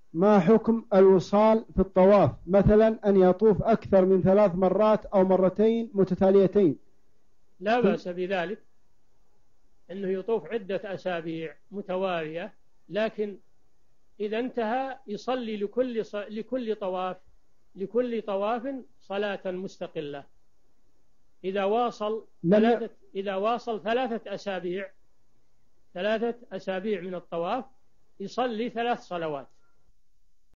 ما حكم الوصال في الطواف، مثلا أن يطوف أكثر من 3 مرات أو مرتين متتاليتين؟ لا بأس بذلك، أنه يطوف عدة أسابيع متوالية، لكن إذا انتهى يصلي لكل طواف صلاة مستقلة. إذا واصل 3 أسابيع من الطواف يصلي 3 صلوات.